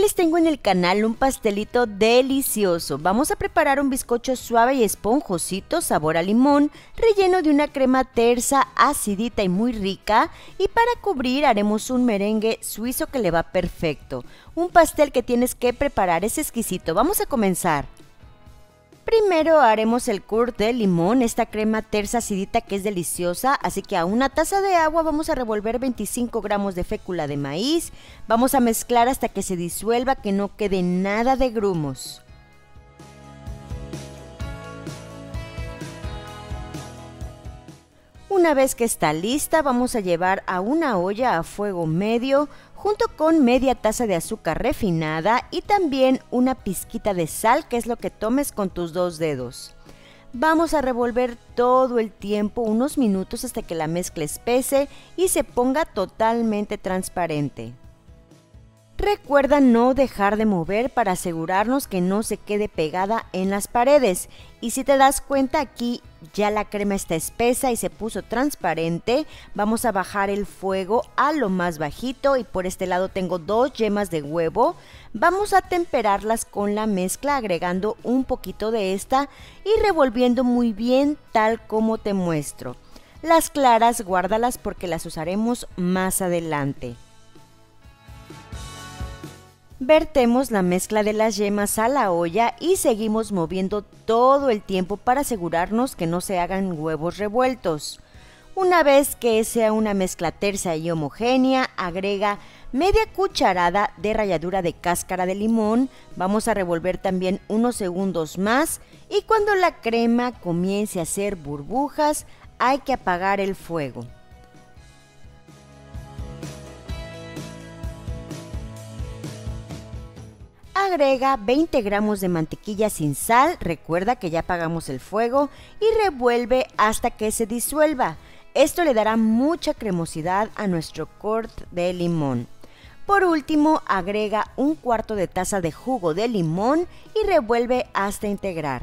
les tengo en el canal un pastelito delicioso. Vamos a preparar un bizcocho suave y esponjosito sabor a limón, relleno de una crema tersa, acidita y muy rica, y para cubrir haremos un merengue suizo que le va perfecto. Un pastel que tienes que preparar, es exquisito. Vamos a comenzar. Primero haremos el curd de limón, esta crema tersa acidita que es deliciosa, así que a una taza de agua vamos a revolver 25 gramos de fécula de maíz. Vamos a mezclar hasta que se disuelva, que no quede nada de grumos. Una vez que está lista, vamos a llevar a una olla a fuego medio, junto con media taza de azúcar refinada y también una pizquita de sal, que es lo que tomes con tus 2 dedos. Vamos a revolver todo el tiempo, unos minutos, hasta que la mezcla espese y se ponga totalmente transparente. Recuerda no dejar de mover para asegurarnos que no se quede pegada en las paredes. Y si te das cuenta, aquí ya la crema está espesa y se puso transparente. Vamos a bajar el fuego a lo más bajito y por este lado tengo 2 yemas de huevo. Vamos a temperarlas con la mezcla agregando un poquito de esta y revolviendo muy bien tal como te muestro. Las claras guárdalas porque las usaremos más adelante. Vertemos la mezcla de las yemas a la olla y seguimos moviendo todo el tiempo para asegurarnos que no se hagan huevos revueltos. Una vez que sea una mezcla tersa y homogénea, agrega media cucharada de ralladura de cáscara de limón. Vamos a revolver también unos segundos más y cuando la crema comience a hacer burbujas, hay que apagar el fuego. Agrega 20 gramos de mantequilla sin sal, recuerda que ya apagamos el fuego, y revuelve hasta que se disuelva. Esto le dará mucha cremosidad a nuestro curd de limón. Por último, agrega un cuarto de taza de jugo de limón y revuelve hasta integrar.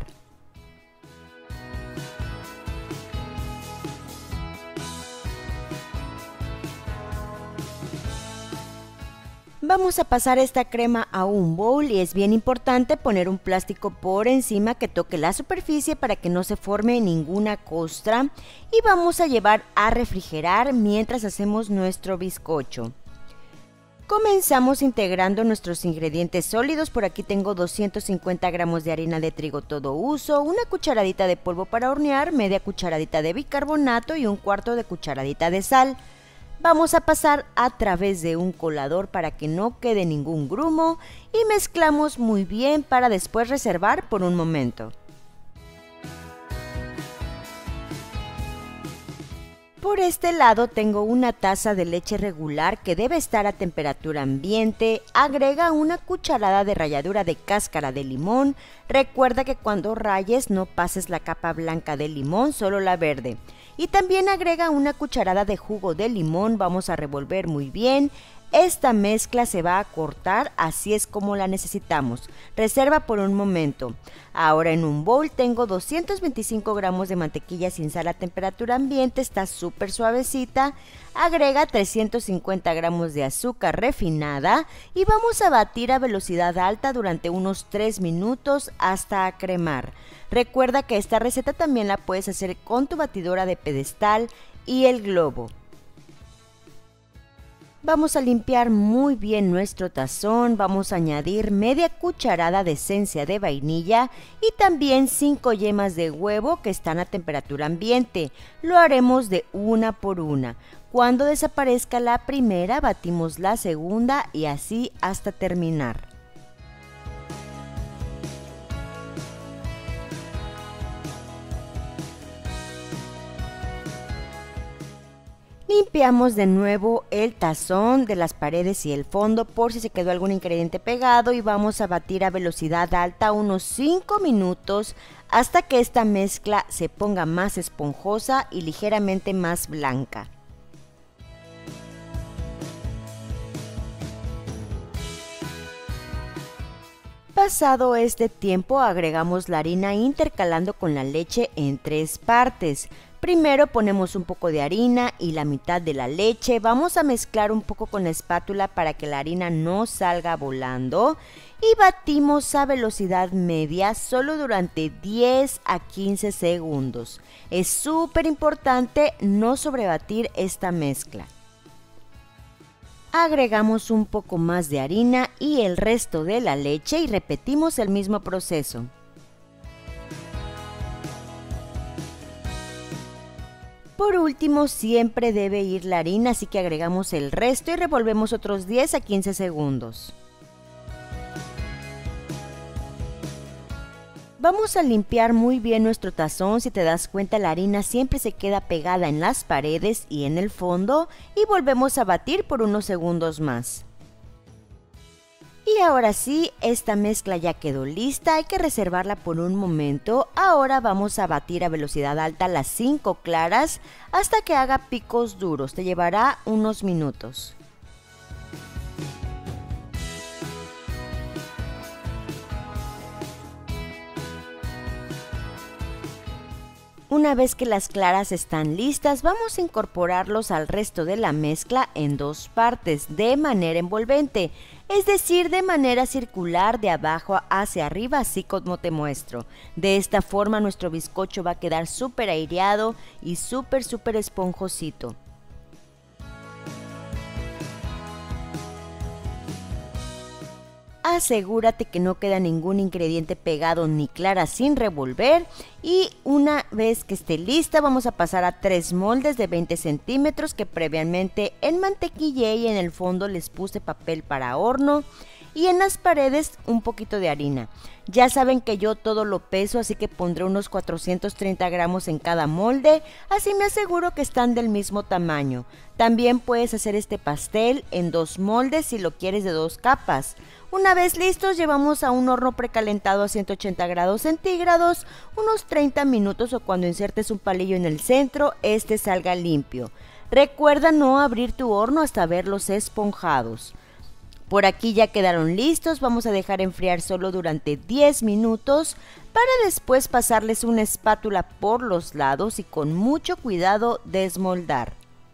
Vamos a pasar esta crema a un bowl y es bien importante poner un plástico por encima que toque la superficie para que no se forme ninguna costra, y vamos a llevar a refrigerar mientras hacemos nuestro bizcocho. Comenzamos integrando nuestros ingredientes sólidos. Por aquí tengo 250 gramos de harina de trigo todo uso, una cucharadita de polvo para hornear, media cucharadita de bicarbonato y un cuarto de cucharadita de sal. Vamos a pasar a través de un colador para que no quede ningún grumo y mezclamos muy bien para después reservar por un momento. Por este lado tengo una taza de leche regular que debe estar a temperatura ambiente. Agrega una cucharada de ralladura de cáscara de limón. Recuerda que cuando rayes no pases la capa blanca del limón, solo la verde. Y también agrega una cucharada de jugo de limón. Vamos a revolver muy bien. Esta mezcla se va a cortar, así es como la necesitamos. Reserva por un momento. Ahora en un bowl tengo 225 gramos de mantequilla sin sal a temperatura ambiente, está súper suavecita. Agrega 350 gramos de azúcar refinada y vamos a batir a velocidad alta durante unos 3 minutos hasta cremar. Recuerda que esta receta también la puedes hacer con tu batidora de pedestal y el globo. Vamos a limpiar muy bien nuestro tazón, vamos a añadir media cucharada de esencia de vainilla y también 5 yemas de huevo que están a temperatura ambiente. Lo haremos de una por una. Cuando desaparezca la primera, batimos la segunda y así hasta terminar. Limpiamos de nuevo el tazón de las paredes y el fondo por si se quedó algún ingrediente pegado y vamos a batir a velocidad alta unos 5 minutos hasta que esta mezcla se ponga más esponjosa y ligeramente más blanca. Pasado este tiempo agregamos la harina intercalando con la leche en 3 partes. Primero ponemos un poco de harina y la mitad de la leche. Vamos a mezclar un poco con la espátula para que la harina no salga volando. Y batimos a velocidad media solo durante 10 a 15 segundos. Es súper importante no sobrebatir esta mezcla. Agregamos un poco más de harina y el resto de la leche y repetimos el mismo proceso. Por último, siempre debe ir la harina, así que agregamos el resto y revolvemos otros 10 a 15 segundos. Vamos a limpiar muy bien nuestro tazón. Si te das cuenta, la harina siempre se queda pegada en las paredes y en el fondo, y volvemos a batir por unos segundos más. Y ahora sí, esta mezcla ya quedó lista, hay que reservarla por un momento. Ahora vamos a batir a velocidad alta las 5 claras hasta que haga picos duros, te llevará unos minutos. Una vez que las claras están listas, vamos a incorporarlos al resto de la mezcla en dos partes, de manera envolvente, es decir, de manera circular de abajo hacia arriba, así como te muestro. De esta forma nuestro bizcocho va a quedar súper aireado y súper esponjosito. Asegúrate que no queda ningún ingrediente pegado ni clara sin revolver, y una vez que esté lista vamos a pasar a 3 moldes de 20 centímetros que previamente enmantequillé y en el fondo les puse papel para horno y en las paredes un poquito de harina. Ya saben que yo todo lo peso, así que pondré unos 430 gramos en cada molde, así me aseguro que están del mismo tamaño. También puedes hacer este pastel en 2 moldes si lo quieres de 2 capas. Una vez listos, llevamos a un horno precalentado a 180 grados centígrados, unos 30 minutos, o cuando insertes un palillo en el centro, este salga limpio. Recuerda no abrir tu horno hasta verlos esponjados. Por aquí ya quedaron listos, vamos a dejar enfriar solo durante 10 minutos para después pasarles una espátula por los lados y con mucho cuidado desmoldar.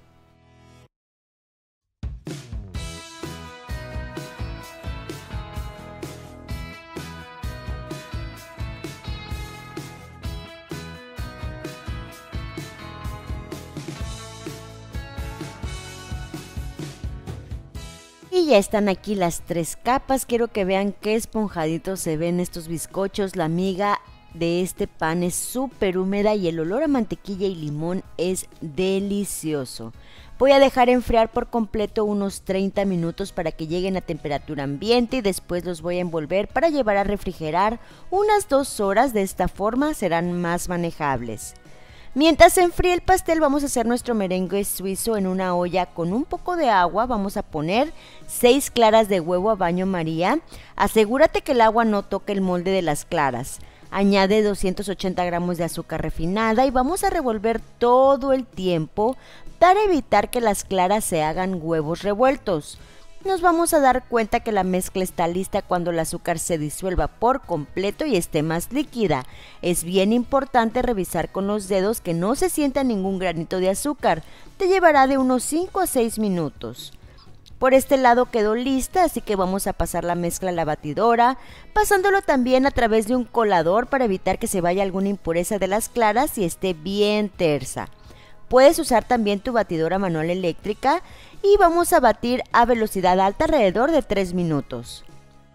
Y ya están aquí las 3 capas, quiero que vean qué esponjaditos se ven estos bizcochos. La miga de este pan es súper húmeda y el olor a mantequilla y limón es delicioso. Voy a dejar enfriar por completo unos 30 minutos para que lleguen a temperatura ambiente y después los voy a envolver para llevar a refrigerar unas 2 horas, de esta forma serán más manejables. Mientras se enfríe el pastel, vamos a hacer nuestro merengue suizo en una olla con un poco de agua. Vamos a poner 6 claras de huevo a baño María. Asegúrate que el agua no toque el molde de las claras. Añade 280 gramos de azúcar refinada y vamos a revolver todo el tiempo para evitar que las claras se hagan huevos revueltos. Nos vamos a dar cuenta que la mezcla está lista cuando el azúcar se disuelva por completo y esté más líquida. Es bien importante revisar con los dedos que no se sienta ningún granito de azúcar. Te llevará de unos 5 a 6 minutos. Por este lado quedó lista, así que vamos a pasar la mezcla a la batidora, pasándolo también a través de un colador para evitar que se vaya alguna impureza de las claras y esté bien tersa. Puedes usar también tu batidora manual eléctrica y vamos a batir a velocidad alta alrededor de 3 minutos.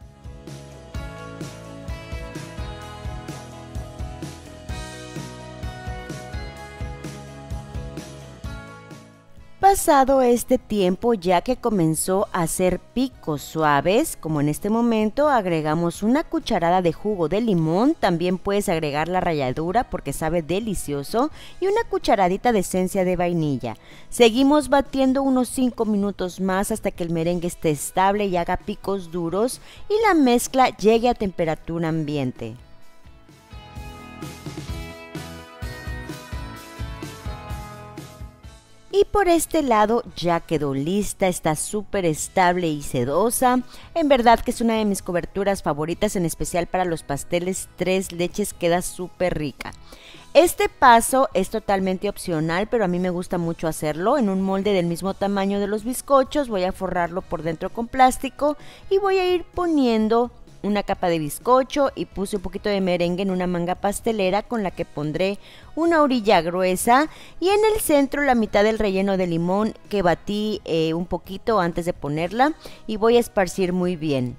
Pasado este tiempo, ya que comenzó a hacer picos suaves, como en este momento, agregamos una cucharada de jugo de limón. También puedes agregar la ralladura porque sabe delicioso, y una cucharadita de esencia de vainilla. Seguimos batiendo unos 5 minutos más hasta que el merengue esté estable y haga picos duros y la mezcla llegue a temperatura ambiente. Y por este lado ya quedó lista, está súper estable y sedosa. En verdad que es una de mis coberturas favoritas, en especial para los pasteles tres leches, queda súper rica. Este paso es totalmente opcional, pero a mí me gusta mucho hacerlo. En un molde del mismo tamaño de los bizcochos voy a forrarlo por dentro con plástico y voy a ir poniendo una capa de bizcocho y puse un poquito de merengue en una manga pastelera con la que pondré una orilla gruesa y en el centro la mitad del relleno de limón que batí un poquito antes de ponerla y voy a esparcir muy bien.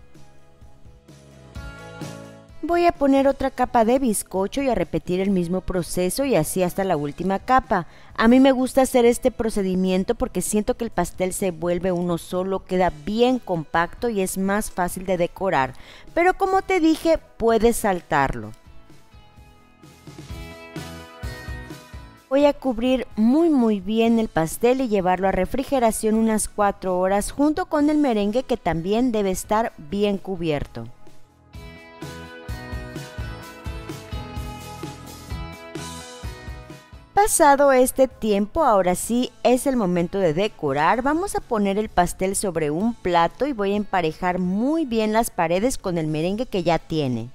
Voy a poner otra capa de bizcocho y a repetir el mismo proceso y así hasta la última capa. A mí me gusta hacer este procedimiento porque siento que el pastel se vuelve uno solo, queda bien compacto y es más fácil de decorar. Pero como te dije, puedes saltarlo. Voy a cubrir muy bien el pastel y llevarlo a refrigeración unas 4 horas junto con el merengue que también debe estar bien cubierto. Pasado este tiempo, ahora sí es el momento de decorar. Vamos a poner el pastel sobre un plato y voy a emparejar muy bien las paredes con el merengue que ya tiene.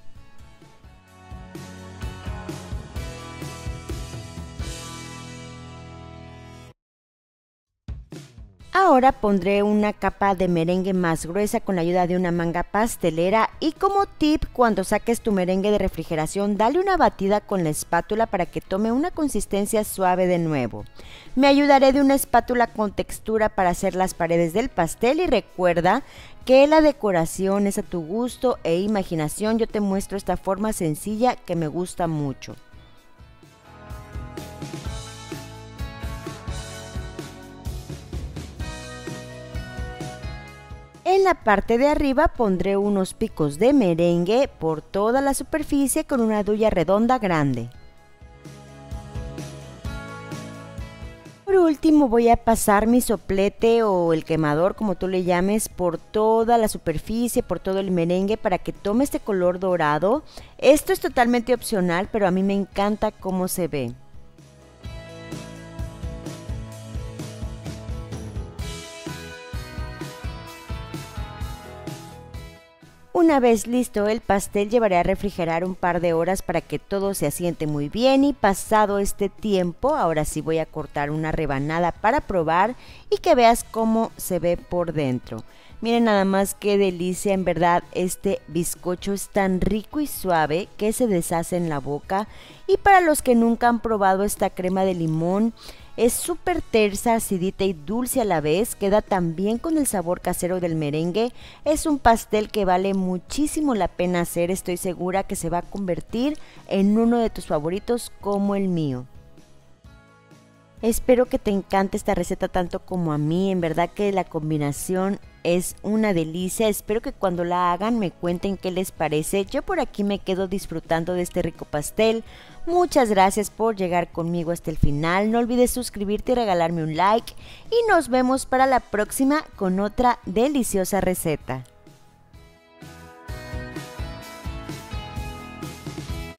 Ahora pondré una capa de merengue más gruesa con la ayuda de una manga pastelera y como tip, cuando saques tu merengue de refrigeración, dale una batida con la espátula para que tome una consistencia suave de nuevo. Me ayudaré de una espátula con textura para hacer las paredes del pastel y recuerda que la decoración es a tu gusto e imaginación. Yo te muestro esta forma sencilla que me gusta mucho. En la parte de arriba pondré unos picos de merengue por toda la superficie con una duya redonda grande. Por último voy a pasar mi soplete o el quemador, como tú le llames, por toda la superficie, por todo el merengue para que tome este color dorado. Esto es totalmente opcional, pero a mí me encanta cómo se ve. Una vez listo el pastel, llevaré a refrigerar un par de horas para que todo se asiente muy bien y pasado este tiempo, ahora sí voy a cortar una rebanada para probar y que veas cómo se ve por dentro. Miren nada más qué delicia, en verdad este bizcocho es tan rico y suave que se deshace en la boca. Y para los que nunca han probado esta crema de limón, es súper tersa, acidita y dulce a la vez, queda tan bien con el sabor casero del merengue. Es un pastel que vale muchísimo la pena hacer, estoy segura que se va a convertir en uno de tus favoritos como el mío. Espero que te encante esta receta tanto como a mí, en verdad que la combinación es una delicia. Espero que cuando la hagan me cuenten qué les parece. Yo por aquí me quedo disfrutando de este rico pastel. Muchas gracias por llegar conmigo hasta el final. No olvides suscribirte y regalarme un like. Y nos vemos para la próxima con otra deliciosa receta.